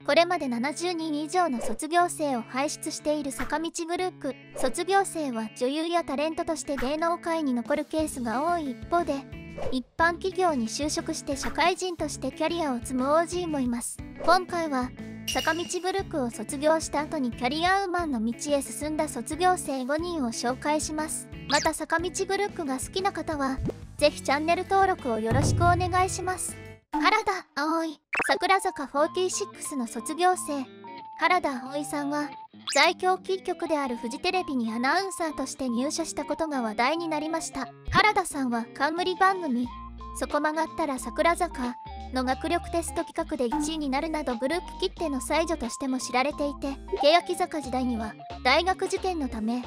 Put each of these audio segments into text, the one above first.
これまで70人以上の卒業生を輩出している坂道グループ。卒業生は女優やタレントとして芸能界に残るケースが多い一方で、一般企業に就職して社会人としてキャリアを積む OG もいます。今回は坂道グループを卒業した後にキャリアウーマンの道へ進んだ卒業生5人を紹介します。また坂道グループが好きな方はぜひチャンネル登録をよろしくお願いします。原田葵。櫻坂46の卒業生原田葵さんは在京キー局であるフジテレビにアナウンサーとして入社したことが話題になりました。原田さんは冠番組「そこ曲がったら桜坂」の学力テスト企画で1位になるなどグループきっての才女としても知られていて、欅坂時代には大学受験のため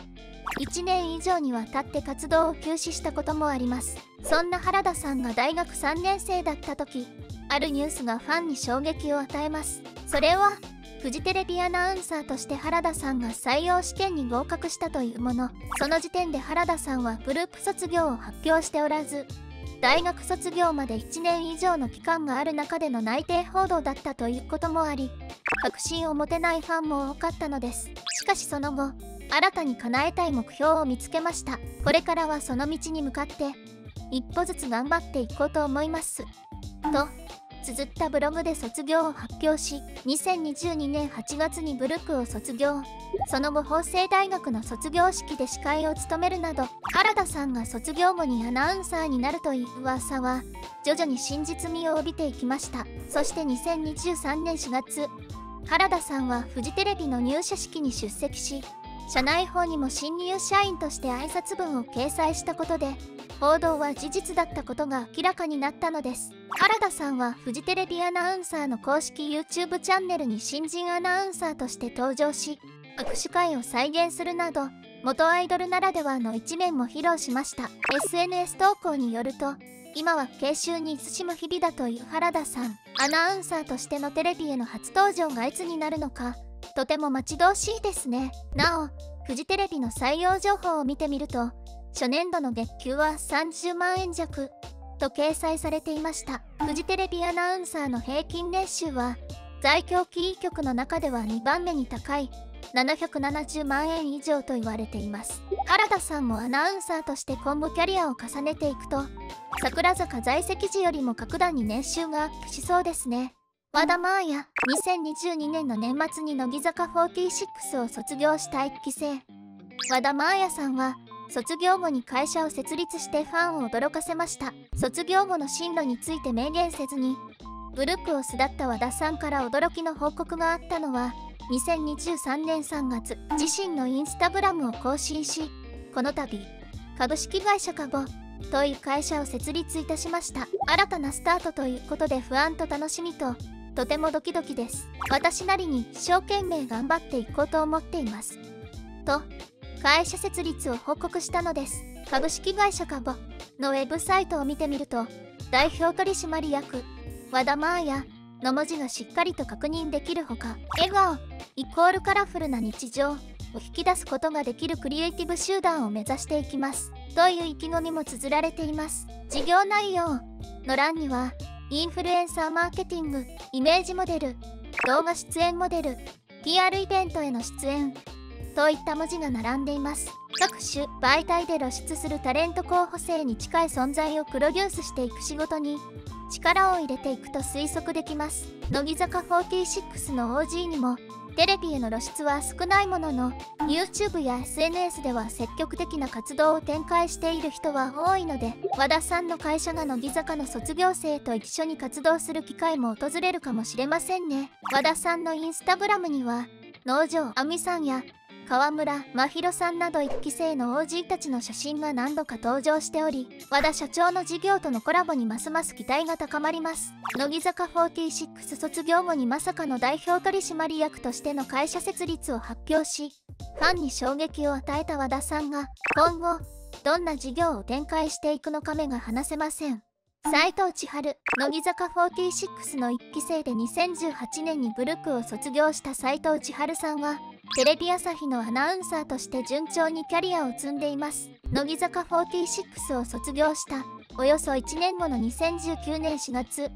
1年以上にわたって活動を休止したこともあります。そんな原田さんが大学3年生だった時、あるニュースがファンに衝撃を与えます。それはフジテレビアナウンサーとして原田さんが採用試験に合格したというもの。その時点で原田さんはグループ卒業を発表しておらず、大学卒業まで1年以上の期間がある中での内定報道だったということもあり、確信を持てないファンも多かったのです。しかしその後、新たに叶えたい目標を見つけました。これからはその道に向かって一歩ずつ頑張っていこうと思いますと綴ったブログで卒業を発表し、2022年8月にブルクを卒業。その後法政大学の卒業式で司会を務めるなど、原田さんが卒業後にアナウンサーになるという噂は徐々に真実味を帯びていきました。そして2023年4月、原田さんはフジテレビの入社式に出席し、社内報にも新入社員として挨拶文を掲載したことで、報道は事実だったことが明らかになったのです。原田さんはフジテレビアナウンサーの公式 YouTube チャンネルに新人アナウンサーとして登場し、握手会を再現するなど元アイドルならではの一面も披露しました。 SNS 投稿によると、今は研修に慎む日々だという原田さん。アナウンサーとしてのテレビへの初登場がいつになるのかとても待ち遠しいですね。なおフジテレビの採用情報を見てみると、初年度の月給は30万円弱と掲載されていました。フジテレビアナウンサーの平均年収は在京キー局の中では2番目に高い770万円以上と言われています。原田さんもアナウンサーとして今後キャリアを重ねていくと、櫻坂在籍時よりも格段に年収がアップしそうですね。和田真彩。2022年の年末に乃木坂46を卒業した1期生和田真彩さんは卒業後に会社を設立してファンを驚かせました。卒業後の進路について明言せずにブルックを巣立った和田さんから驚きの報告があったのは、2023年3月、自身のインスタグラムを更新し、この度株式会社カゴという会社を設立いたしました。新たなスタートということで不安と楽しみとてもドキドキです。私なりに一生懸命頑張っていこうと思っていますと会社設立を報告したのです。株式会社カゴのウェブサイトを見てみると、代表取締役和田真彩の文字がしっかりと確認できるほか、笑顔イコールカラフルな日常を引き出すことができるクリエイティブ集団を目指していきますという意気込みも綴られています。事業内容の欄には、インフルエンサーマーケティング、イメージモデル、動画出演モデル、PR イベントへの出演といった文字が並んでいます。各種媒体で露出するタレント候補生に近い存在をプロデュースしていく仕事に力を入れていくと推測できます。乃木坂46の OG にもテレビへの露出は少ないものの、 YouTube や SNS では積極的な活動を展開している人は多いので、和田さんの会社が乃木坂の卒業生と一緒に活動する機会も訪れるかもしれませんね。和田さんのインスタグラムには能條亜美さんや川村真宏さんなど1期生の OG たちの写真が何度か登場しており、和田社長の事業とのコラボにますます期待が高まります。乃木坂46卒業後にまさかの代表取締役としての会社設立を発表し、ファンに衝撃を与えた和田さんが今後どんな事業を展開していくのか目が離せません。斉藤千春。乃木坂46の1期生で2018年にブルクを卒業した斉藤千春さんはテレビ朝日のアナウンサーとして順調にキャリアを積んでいます。乃木坂46を卒業したおよそ1年後の2019年4月、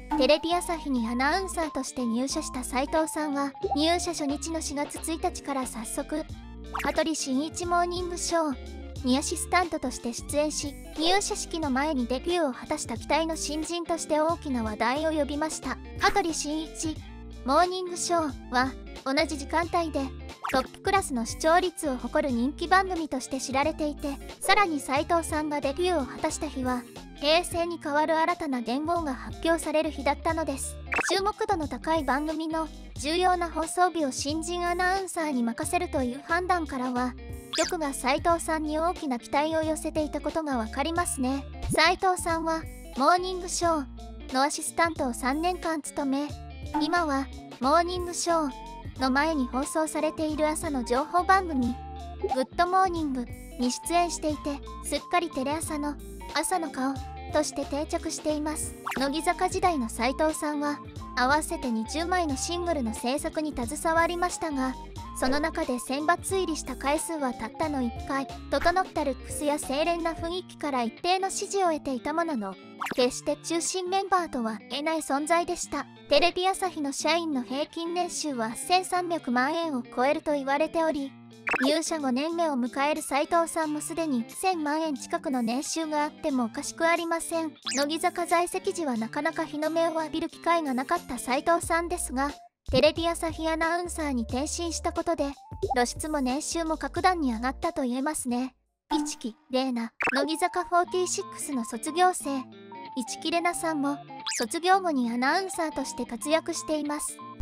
テレビ朝日にアナウンサーとして入社した斉藤さんは入社初日の4月1日から早速羽鳥慎一モーニングショーにアシスタントとして出演し、入社式の前にデビューを果たした期待の新人として大きな話題を呼びました。羽鳥慎一モーニングショーは同じ時間帯でトップクラスの視聴率を誇る人気番組として知られていて、さらに斉藤さんがデビューを果たした日は平成に代わる新たな元号が発表される日だったのです。注目度の高い番組の重要な放送日を新人アナウンサーに任せるという判断からは、局が斉藤さんに大きな期待を寄せていたことがわかりますね。斉藤さんはモーニングショーのアシスタントを3年間務め、今はモーニングショーの前に放送されている朝の情報番組グッドモーニングに出演していて、すっかりテレ朝の朝の顔として定着しています。乃木坂時代の斉藤さんは合わせて20枚のシングルの制作に携わりましたが、その中で選抜入りした回数はたったの1回。整ったルックスや清廉な雰囲気から一定の支持を得ていたものの、決して中心メンバーとは言えない存在でした。テレビ朝日の社員の平均年収は1300万円を超えると言われており、入社5年目を迎える斉藤さんもすでに1000万円近くの年収があってもおかしくありません。乃木坂在籍時はなかなか日の目を浴びる機会がなかった斉藤さんですが、テレビ朝日アナウンサーに転身したことで露出も年収も格段に上がったと言えますね。市木玲奈、乃木坂46の卒業生市木玲奈さんも卒業後にアナウンサーとして活躍しています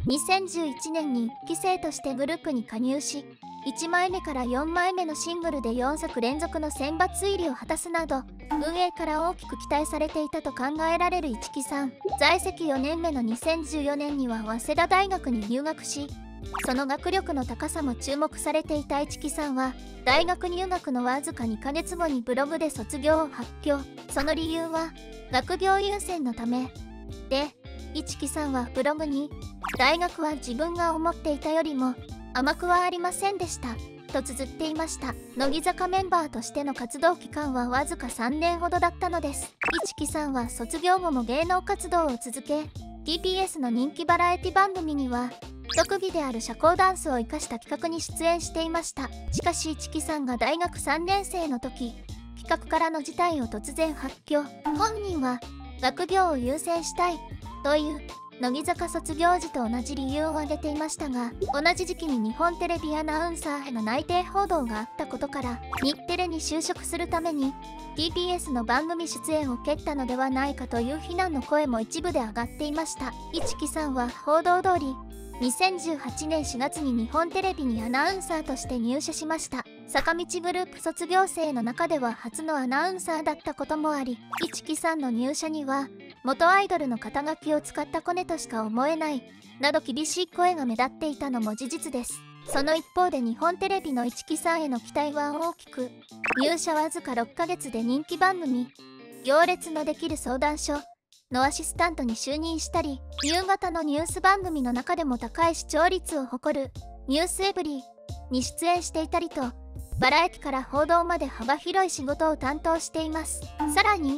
。2011年に1期生としてグループに加入し、1枚目から4枚目のシングルで4作連続の選抜入りを果たすなど、運営から大きく期待されていたと考えられる市木さん。在籍4年目の2014年には早稲田大学に入学し、その学力の高さも注目されていた市木さんは、大学入学のわずか2ヶ月後にブログで卒業を発表。その理由は学業優先のためで、市木さんはブログに、大学は自分が思っていたよりも甘くはありませんでしたと綴っていました。乃木坂メンバーとしての活動期間はわずか3年ほどだったのです。市木さんは卒業後も芸能活動を続け、 TBS の人気バラエティ番組には特技である社交ダンスを生かした企画に出演していました。しかし市木さんが大学3年生の時、企画からの辞退を突然発表。本人は学業を優先したいという乃木坂卒業時と同じ理由を挙げていましたが、同じ時期に日本テレビアナウンサーへの内定報道があったことから、日テレに就職するために TBS の番組出演を蹴ったのではないかという非難の声も一部で上がっていました。市木さんは報道通り2018年4月に日本テレビにアナウンサーとして入社しました。坂道グループ卒業生の中では初のアナウンサーだったこともあり、市木さんの入社には元アイドルの肩書きを使ったコネとしか思えないなど厳しい声が目立っていたのも事実です。その一方で日本テレビの市木さんへの期待は大きく、入社わずか6ヶ月で人気番組行列のできる相談所のアシスタントに就任したり、夕方のニュース番組の中でも高い視聴率を誇るニュースエブリーに出演していたりと、バラエティから報道まで幅広い仕事を担当しています。さらに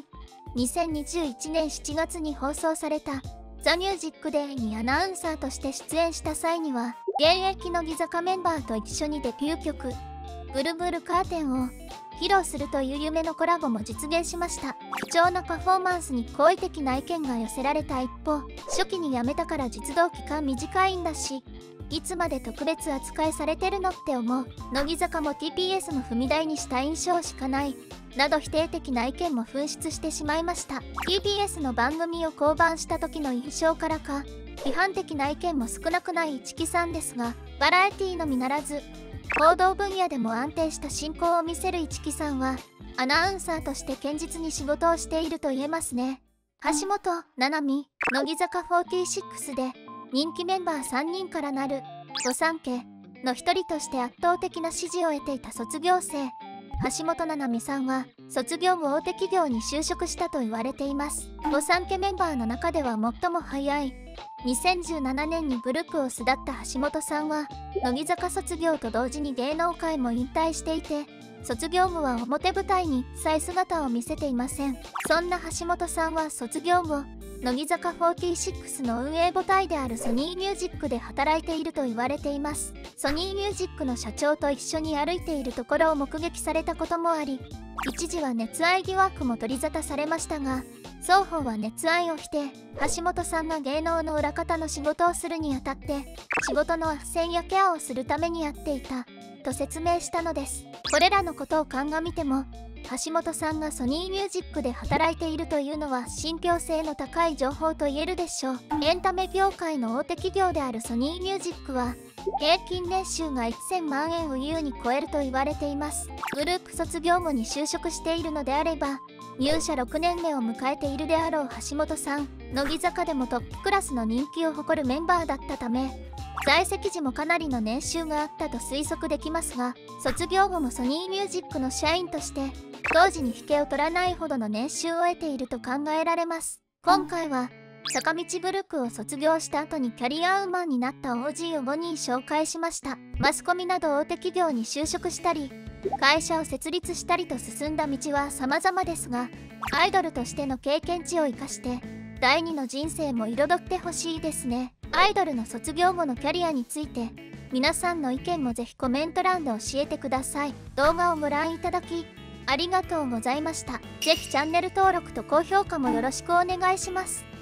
2021年7月に放送されたザ・ミュージック・デイにアナウンサーとして出演した際には、現役乃木坂メンバーと一緒にデビュー曲「ブルブルカーテン」を披露するという夢のコラボも実現しました。貴重なパフォーマンスに好意的な意見が寄せられた一方、初期に辞めたから実動期間短いんだし、いつまで特別扱いされてるのって思う、乃木坂も TBS の踏み台にした印象しかないなど否定的な意見も噴出してしまいました。 TBS の番組を降板した時の印象からか、批判的な意見も少なくない市木さんですが、バラエティのみならず報道分野でも安定した進行を見せる市木さんは、アナウンサーとして堅実に仕事をしていると言えますね。橋本七海、乃木坂46で人気メンバー3人からなる御三家の一人として圧倒的な支持を得ていた卒業生橋本七海さんは、卒業後大手企業に就職したと言われています。御三家メンバーの中では最も早い2017年にグループを巣立った橋本さんは、乃木坂卒業と同時に芸能界も引退していて、卒業後は表舞台に再姿を見せていません。そんな橋本さんは卒業後乃木坂46の運営母体であるソニーミュージックで働いていると言われています。ソニーミュージックの社長と一緒に歩いているところを目撃されたこともあり、一時は熱愛疑惑も取り沙汰されましたが、双方は熱愛を否定。橋本さんが芸能の裏方の仕事をするにあたって仕事の斡旋やケアをするためにやっていたと説明したのです。これらのことを鑑みても、橋本さんがソニーミュージックで働いているというのは信憑性の高い情報と言えるでしょう。エンタメ業界の大手企業であるソニーミュージックは平均年収が1000万円を優に超えると言われています。グループ卒業後に就職しているのであれば、入社6年目を迎えているであろう橋本さん。乃木坂でもトップクラスの人気を誇るメンバーだったため、在籍時もかなりの年収があったと推測できますが、卒業後もソニーミュージックの社員として当時に引けを取らないほどの年収を得ていると考えられます。今回は坂道グループを卒業した後にキャリアウーマンになった OG を5人紹介しました。マスコミなど大手企業に就職したり、会社を設立したりと進んだ道は様々ですが、アイドルとしての経験値を生かして第二の人生も彩ってほしいですね。アイドルの卒業後のキャリアについて皆さんの意見もぜひコメント欄で教えてください。動画をご覧いただきありがとうございました。ぜひチャンネル登録と高評価もよろしくお願いします。